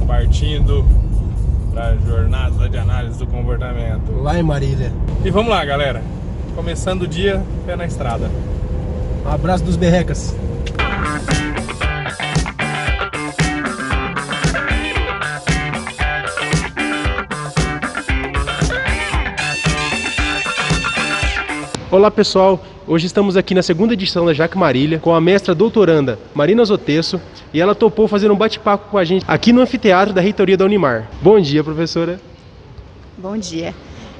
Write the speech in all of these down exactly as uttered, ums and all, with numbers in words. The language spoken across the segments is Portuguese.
partindo para a jornada de análise do comportamento lá em Marília. E vamos lá, galera, começando o dia, pé na estrada. Um abraço dos berrecas. Olá pessoal, hoje estamos aqui na segunda edição da Jaque Marília com a mestra doutoranda Marina Zotesso e ela topou fazer um bate-papo com a gente aqui no anfiteatro da reitoria da Unimar. Bom dia, professora. Bom dia.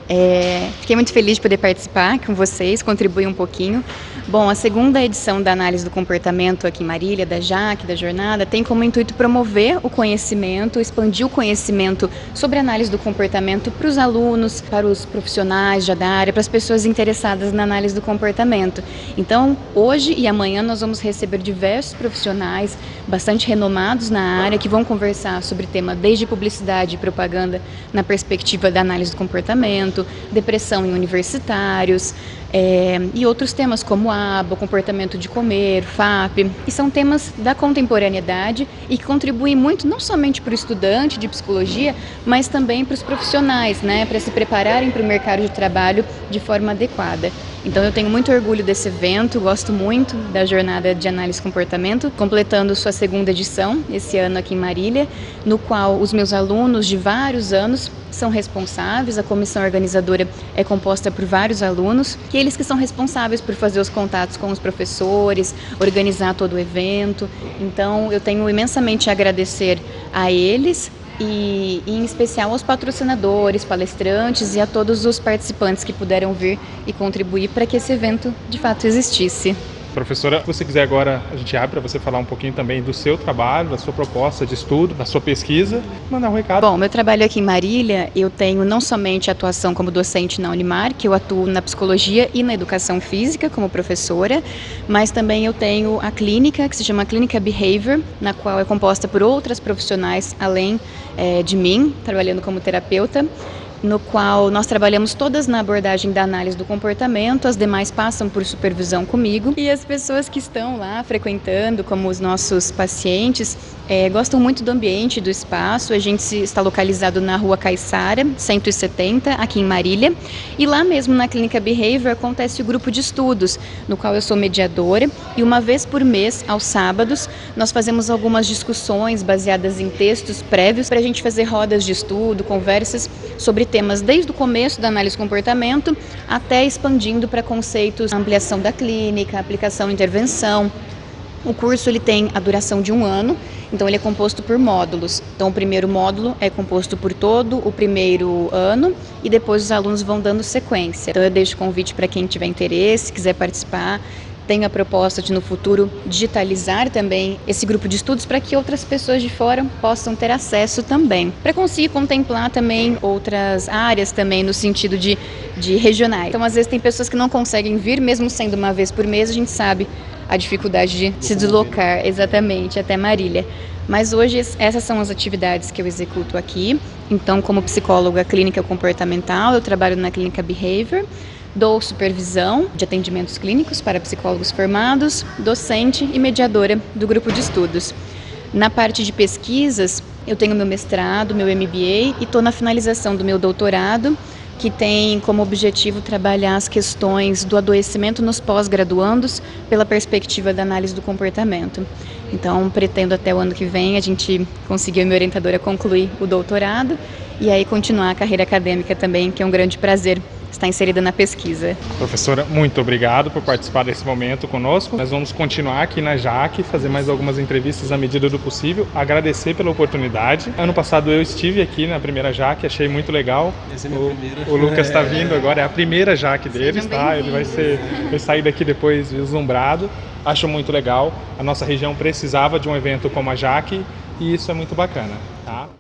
É, fiquei muito feliz de poder participar com vocês, contribuir um pouquinho. Bom, a segunda edição da análise do comportamento aqui em Marília, da Jaque, da jornada, tem como intuito promover o conhecimento, expandir o conhecimento sobre a análise do comportamento para os alunos, para os profissionais já da área, para as pessoas interessadas na análise do comportamento. Então, hoje e amanhã nós vamos receber diversos profissionais bastante renomados na área que vão conversar sobre tema desde publicidade e propaganda na perspectiva da análise do comportamento, depressão em universitários é, e outros temas como A B A, comportamento de comer, F A P, e são temas da contemporaneidade e que contribuem muito não somente para o estudante de psicologia, mas também para os profissionais, né, para se prepararem para o mercado de trabalho de forma adequada. Então eu tenho muito orgulho desse evento, gosto muito da jornada de análise de comportamento, completando sua segunda edição esse ano aqui em Marília, no qual os meus alunos de vários anos são responsáveis, a comissão organizadora é composta por vários alunos, que eles que são responsáveis por fazer os contatos com os professores, organizar todo o evento. Então eu tenho imensamente a agradecer a eles, E, e em especial aos patrocinadores, palestrantes e a todos os participantes que puderam vir e contribuir para que esse evento de fato existisse. Professora, se você quiser agora, a gente abre para você falar um pouquinho também do seu trabalho, da sua proposta de estudo, da sua pesquisa, mandar um recado. Bom, meu trabalho aqui em Marília, eu tenho não somente atuação como docente na Unimar, que eu atuo na psicologia e na educação física como professora, mas também eu tenho a clínica, que se chama Clínica Behavior, na qual é composta por outras profissionais além é, de mim, trabalhando como terapeuta, no qual nós trabalhamos todas na abordagem da análise do comportamento, as demais passam por supervisão comigo, e as pessoas que estão lá frequentando, como os nossos pacientes, é, gostam muito do ambiente, do espaço. A gente está localizado na Rua Caiçara, cento e setenta, aqui em Marília, e lá mesmo na Clínica Behavior acontece o grupo de estudos, no qual eu sou mediadora, e uma vez por mês, aos sábados, nós fazemos algumas discussões baseadas em textos prévios para a gente fazer rodas de estudo, conversas sobre temas desde o começo da análise do comportamento até expandindo para conceitos, ampliação da clínica, aplicação e intervenção. O curso ele tem a duração de um ano, então ele é composto por módulos. Então o primeiro módulo é composto por todo o primeiro ano e depois os alunos vão dando sequência. Então eu deixo o convite para quem tiver interesse, quiser participar. Tenho a proposta de, no futuro, digitalizar também esse grupo de estudos para que outras pessoas de fora possam ter acesso também. Para conseguir contemplar também outras áreas também no sentido de, de regionais. Então, às vezes, tem pessoas que não conseguem vir, mesmo sendo uma vez por mês, a gente sabe a dificuldade de se deslocar exatamente até Marília. Mas hoje essas são as atividades que eu executo aqui. Então, como psicóloga clínica comportamental, eu trabalho na Clínica Behavior, dou supervisão de atendimentos clínicos para psicólogos formados, docente e mediadora do grupo de estudos. Na parte de pesquisas, eu tenho meu mestrado, meu M B A e estou na finalização do meu doutorado, que tem como objetivo trabalhar as questões do adoecimento nos pós-graduandos pela perspectiva da análise do comportamento. Então, pretendo até o ano que vem a gente conseguir, a minha orientadora, concluir o doutorado e aí continuar a carreira acadêmica também, que é um grande prazer está inserida na pesquisa. Professora, muito obrigado por participar desse momento conosco. Nós vamos continuar aqui na Jaque, fazer mais algumas entrevistas à medida do possível. Agradecer pela oportunidade. Ano passado eu estive aqui na primeira Jaque, achei muito legal. Essa é a minha o, primeira. O Lucas está vindo agora, é a primeira Jaque deles, tá? Ele vai, ser, vai sair daqui depois vislumbrado. Acho muito legal. A nossa região precisava de um evento como a Jaque e isso é muito bacana, tá?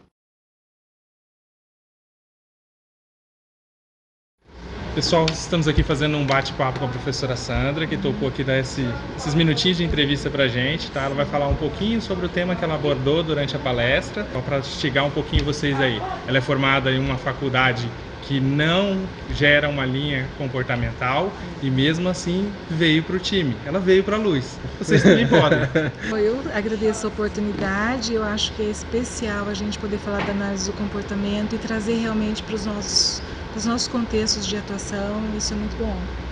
Pessoal, estamos aqui fazendo um bate-papo com a professora Sandra, que topou aqui dar esse, esses minutinhos de entrevista pra gente, tá? Ela vai falar um pouquinho sobre o tema que ela abordou durante a palestra, para instigar um pouquinho vocês aí. Ela é formada em uma faculdade que não gera uma linha comportamental e mesmo assim veio para o time. Ela veio para a luz. Vocês também podem. Eu agradeço a oportunidade. Eu acho que é especial a gente poder falar da análise do comportamento e trazer realmente para os nossos, para os nossos contextos de atuação. Isso é muito bom.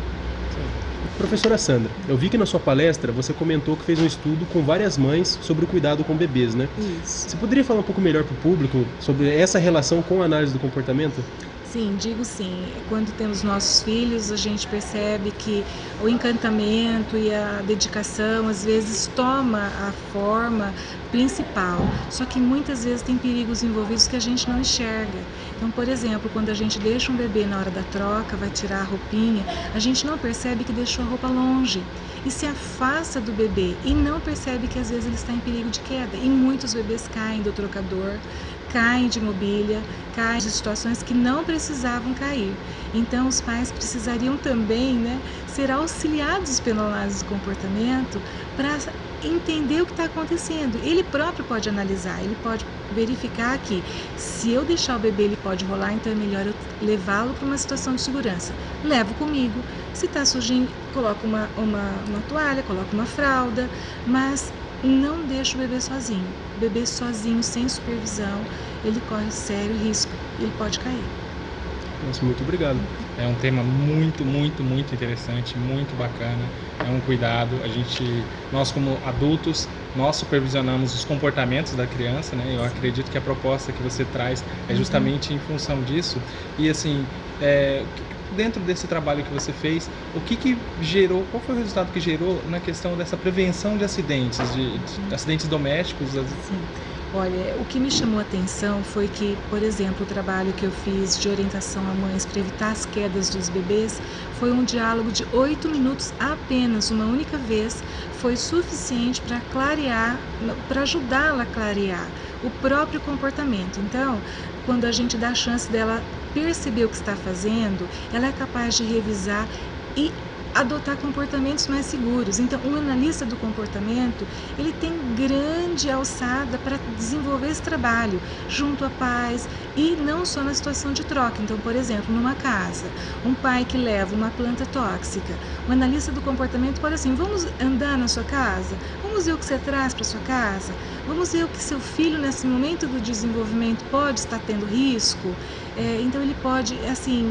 Professora Sandra, eu vi que na sua palestra você comentou que fez um estudo com várias mães sobre o cuidado com bebês, né? Isso. Você poderia falar um pouco melhor para o público sobre essa relação com a análise do comportamento? Sim, digo sim. Quando temos nossos filhos, a gente percebe que o encantamento e a dedicação às vezes toma a forma principal. Só que muitas vezes tem perigos envolvidos que a gente não enxerga. Então, por exemplo, quando a gente deixa um bebê na hora da troca, vai tirar a roupinha, a gente não percebe que deixou a roupa longe e se afasta do bebê e não percebe que às vezes ele está em perigo de queda. E muitos bebês caem do trocador, caem de mobília, caem de situações que não precisavam cair. Então, os pais precisariam também, né, ser auxiliados pela análise do comportamento para entender o que está acontecendo. Ele próprio pode analisar, ele pode verificar que se eu deixar o bebê ele pode rolar, então é melhor eu levá-lo para uma situação de segurança. Levo comigo, se está sujinho, coloco uma, uma, uma toalha, coloco uma fralda, mas não deixo o bebê sozinho. O bebê sozinho, sem supervisão, ele corre sério risco, ele pode cair. Nossa, muito obrigado. É um tema muito, muito, muito interessante, muito bacana. É um cuidado. A gente, nós como adultos, nós supervisionamos os comportamentos da criança, né? Eu acredito que a proposta que você traz é justamente em função disso. E assim, é, dentro desse trabalho que você fez, o que que gerou, qual foi o resultado que gerou na questão dessa prevenção de acidentes, de, de acidentes domésticos? Sim. Olha, o que me chamou a atenção foi que, por exemplo, o trabalho que eu fiz de orientação a mães para evitar as quedas dos bebês foi um diálogo de oito minutos apenas, uma única vez, foi suficiente para clarear, para ajudá-la a clarear o próprio comportamento. Então, quando a gente dá a chance dela perceber o que está fazendo, ela é capaz de revisar e adotar comportamentos mais seguros. Então, um analista do comportamento, ele tem grande alçada para desenvolver esse trabalho junto a pais e não só na situação de troca. Então, por exemplo, numa casa, um pai que leva uma planta tóxica, o analista do comportamento pode assim, vamos andar na sua casa, vamos ver o que você traz para sua casa, vamos ver o que seu filho nesse momento do desenvolvimento pode estar tendo risco. É, então, ele pode, assim,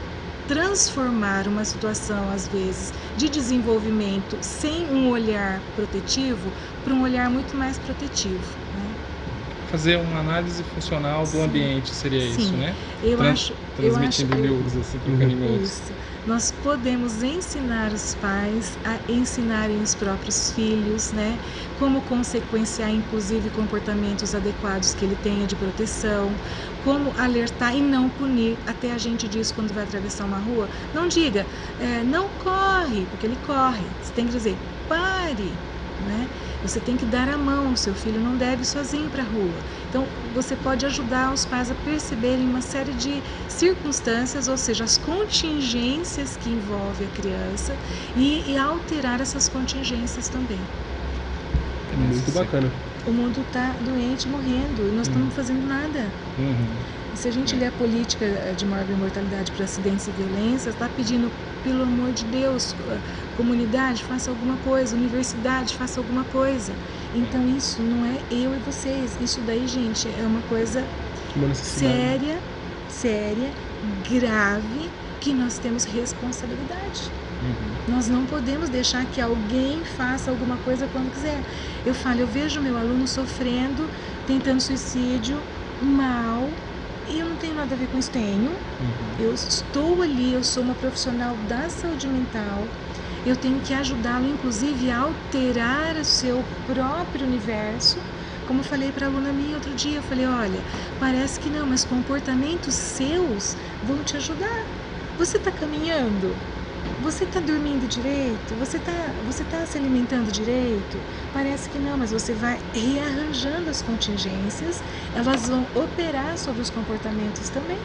transformar uma situação, às vezes, de desenvolvimento sem um olhar protetivo para um olhar muito mais protetivo, né? Fazer uma análise funcional do Sim. ambiente, seria Sim. isso, né? Eu Trans, acho, transmitindo eu acho, miúdos, assim, trocando miúdos. Isso. Nós podemos ensinar os pais a ensinarem os próprios filhos, né? Como consequenciar, inclusive, comportamentos adequados que ele tenha de proteção, como alertar e não punir. Até a gente diz quando vai atravessar uma rua, não diga, é, não corre, porque ele corre. Você tem que dizer, pare, né? Você tem que dar a mão, o seu filho não deve ir sozinho para a rua. Então, você pode ajudar os pais a perceberem uma série de circunstâncias, ou seja, as contingências que envolvem a criança e, e alterar essas contingências também. É muito bacana. O mundo está doente, morrendo, e nós Uhum. estamos fazendo nada. Uhum. E se a gente ler a política de maior mortalidade por acidentes e violências, está pedindo, pelo amor de Deus, comunidade, faça alguma coisa, universidade, faça alguma coisa. Então isso não é eu e vocês, isso daí, gente, é uma coisa séria, séria, grave, que nós temos responsabilidade. Uhum. Nós não podemos deixar que alguém faça alguma coisa quando quiser. Eu falo, eu vejo meu aluno sofrendo, tentando suicídio, mal, e eu não tenho nada a ver com isso. Tenho. Uhum. Eu estou ali, eu sou uma profissional da saúde mental, eu tenho que ajudá-lo, inclusive, a alterar o seu próprio universo. Como eu falei para a aluna minha outro dia, eu falei, olha, parece que não, mas comportamentos seus vão te ajudar. Você está caminhando? Você está dormindo direito? Você está você tá se alimentando direito? Parece que não, mas você vai rearranjando as contingências, elas vão operar sobre os comportamentos também.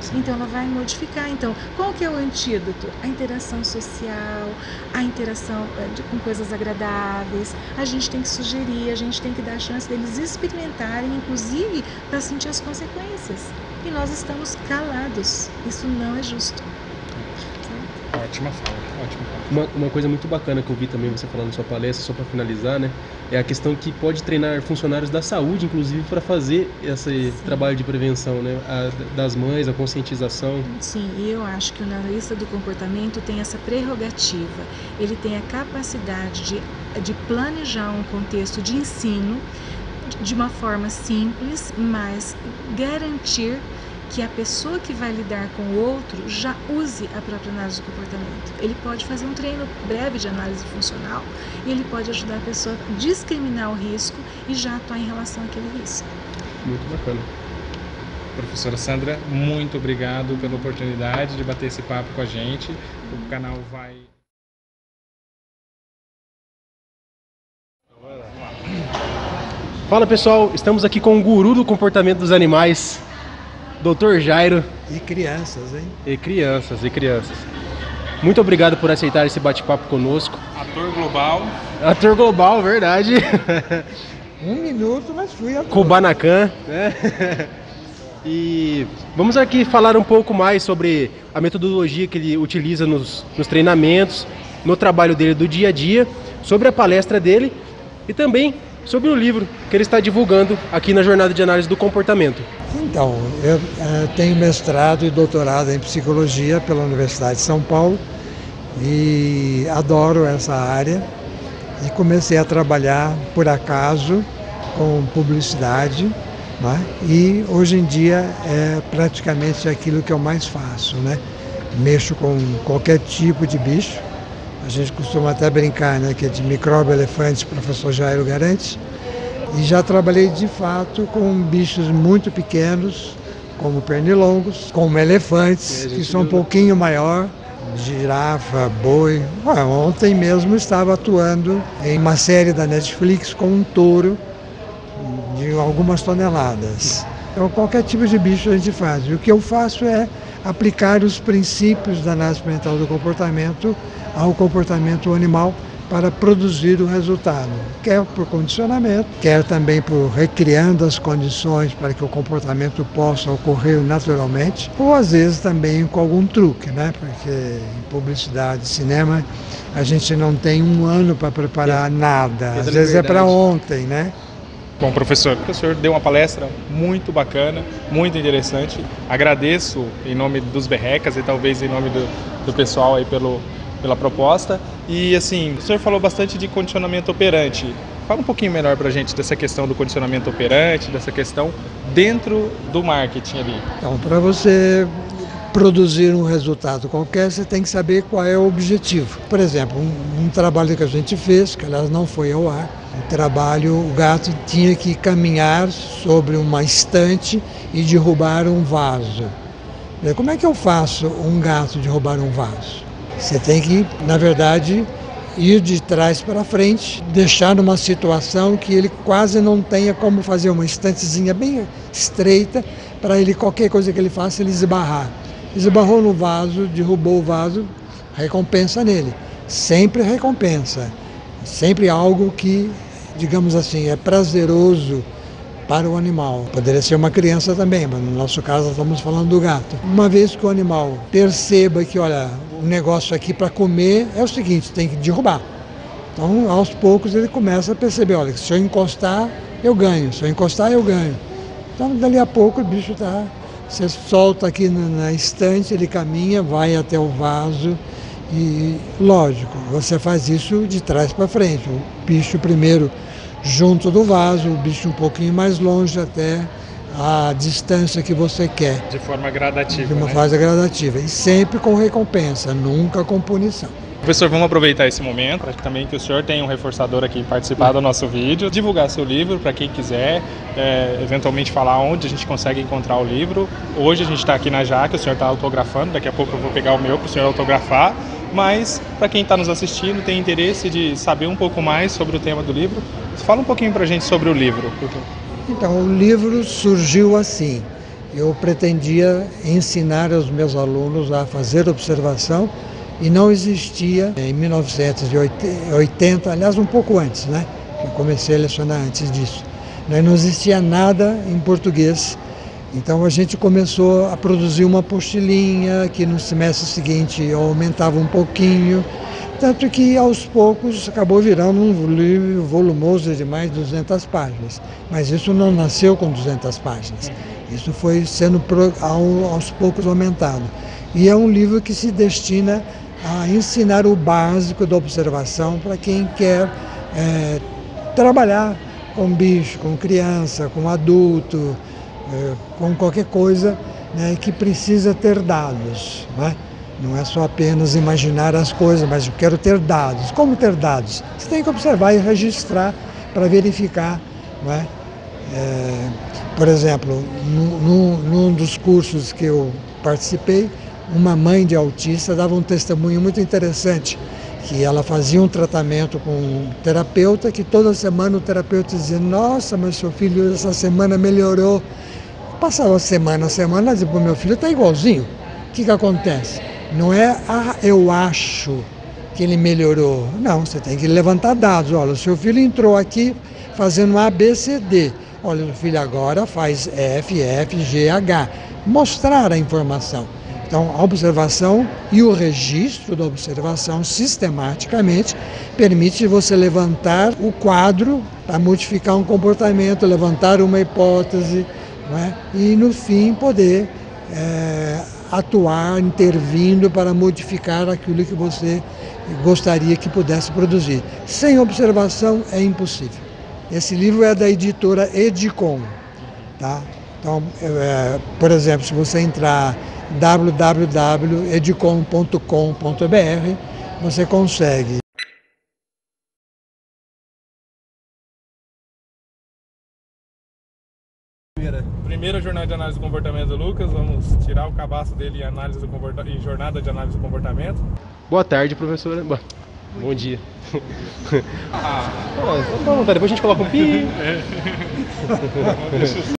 Então ela vai modificar. Então, qual que é o antídoto? A interação social, a interação de, com coisas agradáveis. A gente tem que sugerir, a gente tem que dar a chance deles experimentarem, inclusive para sentir as consequências. E nós estamos calados. Isso não é justo. Ótima fala, ótima fala. Uma, uma coisa muito bacana que eu vi também você falando na sua palestra, só para finalizar, né, é a questão que pode treinar funcionários da saúde, inclusive, para fazer esse Sim. trabalho de prevenção, né, a, das mães, a conscientização. Sim, e eu acho que o analista do comportamento tem essa prerrogativa. Ele tem a capacidade de, de planejar um contexto de ensino de uma forma simples, mas garantir que a pessoa que vai lidar com o outro já use a própria análise do comportamento. Ele pode fazer um treino breve de análise funcional e ele pode ajudar a pessoa a discriminar o risco e já atuar em relação àquele risco. Muito bacana. Professora Sandra, muito obrigado pela oportunidade de bater esse papo com a gente. O canal vai... Fala pessoal, estamos aqui com o guru do comportamento dos animais, doutor Jairo. E crianças, hein? E crianças, e crianças. Muito obrigado por aceitar esse bate-papo conosco. Ator global. Ator global, verdade. Um minuto, mas fui ator. Kubanacan, né? E vamos aqui falar um pouco mais sobre a metodologia que ele utiliza nos, nos treinamentos, no trabalho dele do dia a dia, sobre a palestra dele e também sobre o livro que ele está divulgando aqui na Jornada de Análise do Comportamento. Então, eu uh, tenho mestrado e doutorado em Psicologia pela Universidade de São Paulo e adoro essa área e comecei a trabalhar, por acaso, com publicidade, né? E hoje em dia é praticamente aquilo que eu mais faço, né? Mexo com qualquer tipo de bicho. A gente costuma até brincar, né, que é de micróbio elefante, professor Jairo garante. E já trabalhei de fato com bichos muito pequenos, como pernilongos, como elefantes, que são um pouquinho maior, girafa, boi. Ué, ontem mesmo estava atuando em uma série da Netflix com um touro de algumas toneladas. Então qualquer tipo de bicho a gente faz. E o que eu faço é aplicar os princípios da análise experimental do comportamento ao comportamento animal para produzir o resultado, quer por condicionamento, quer também por recriando as condições para que o comportamento possa ocorrer naturalmente, ou às vezes também com algum truque, né? Porque em publicidade, cinema, a gente não tem um ano para preparar nada, às vezes é para ontem, né? Bom, professor, o senhor deu uma palestra muito bacana, muito interessante. Agradeço em nome dos Berrecas e talvez em nome do, do pessoal aí pelo pela proposta. E assim, o senhor falou bastante de condicionamento operante. Fala um pouquinho melhor pra gente dessa questão do condicionamento operante, dessa questão dentro do marketing ali. Então, para você produzir um resultado qualquer, você tem que saber qual é o objetivo. Por exemplo, um, um trabalho que a gente fez, que aliás não foi ao ar, um trabalho, o gato tinha que caminhar sobre uma estante e derrubar um vaso. Como é que eu faço um gato derrubar um vaso? Você tem que, na verdade, ir de trás para frente, deixar numa situação que ele quase não tenha como fazer uma estantezinha bem estreita para ele, qualquer coisa que ele faça, ele esbarrar. Esbarrou no vaso, derrubou o vaso, recompensa nele. Sempre recompensa. Sempre algo que, digamos assim, é prazeroso para o animal. Poderia ser uma criança também, mas no nosso caso estamos falando do gato. Uma vez que o animal perceba que, olha, o negócio aqui para comer é o seguinte, tem que derrubar. Então, aos poucos ele começa a perceber, olha, se eu encostar, eu ganho, se eu encostar, eu ganho. Então, dali a pouco o bicho está, você solta aqui na estante, ele caminha, vai até o vaso e, lógico, você faz isso de trás para frente. O bicho primeiro junto do vaso, o bicho um pouquinho mais longe até a distância que você quer. De forma gradativa, De uma né? fase gradativa. E sempre com recompensa, nunca com punição. Professor, vamos aproveitar esse momento para também que o senhor tenha um reforçador aqui participar do nosso vídeo, divulgar seu livro para quem quiser, é, eventualmente falar onde a gente consegue encontrar o livro. Hoje a gente está aqui na Jaque, o senhor está autografando, daqui a pouco eu vou pegar o meu para o senhor autografar. Mas, para quem está nos assistindo, tem interesse de saber um pouco mais sobre o tema do livro, fala um pouquinho para a gente sobre o livro. Então, o livro surgiu assim. eu pretendia ensinar os meus alunos a fazer observação e não existia em mil novecentos e oitenta, aliás um pouco antes, né? Eu comecei a lecionar antes disso. Não existia nada em português, então a gente começou a produzir uma apostilinha que no semestre seguinte aumentava um pouquinho, tanto que aos poucos acabou virando um livro volumoso de mais de duzentas páginas. Mas isso não nasceu com duzentas páginas, isso foi sendo aos poucos aumentado. E é um livro que se destina a ensinar o básico da observação para quem quer é, trabalhar com bicho, com criança, com adulto, é, com qualquer coisa, né, que precisa ter dados, né? Não é só apenas imaginar as coisas, mas eu quero ter dados. Como ter dados? Você tem que observar e registrar para verificar, não é? É, por exemplo, num, num dos cursos que eu participei, uma mãe de autista dava um testemunho muito interessante, que ela fazia um tratamento com um terapeuta, que toda semana o terapeuta dizia: nossa, mas seu filho essa semana melhorou. Passava semana a semana, ela dizia: pô, meu filho está igualzinho. O que que acontece? Não é, ah, eu acho que ele melhorou. Não, você tem que levantar dados. Olha, o seu filho entrou aqui fazendo A, B, C, D. Olha, o filho agora faz F, F, G, H. Mostrar a informação. Então, a observação e o registro da observação sistematicamente permite você levantar o quadro para modificar um comportamento, levantar uma hipótese, não é? E, no fim, poder é, atuar, intervindo para modificar aquilo que você gostaria que pudesse produzir. Sem observação é impossível. Esse livro é da editora Edicom, tá? Então, é, por exemplo, se você entrar w w w ponto edicom ponto com ponto b r, você consegue. Primeira jornada de análise do comportamento do Lucas, vamos tirar o cabaço dele em, análise do comporta... em jornada de análise do comportamento. Boa tarde, professora. Bom, bom dia. Ah, tá bom, tá, depois a gente coloca um pi.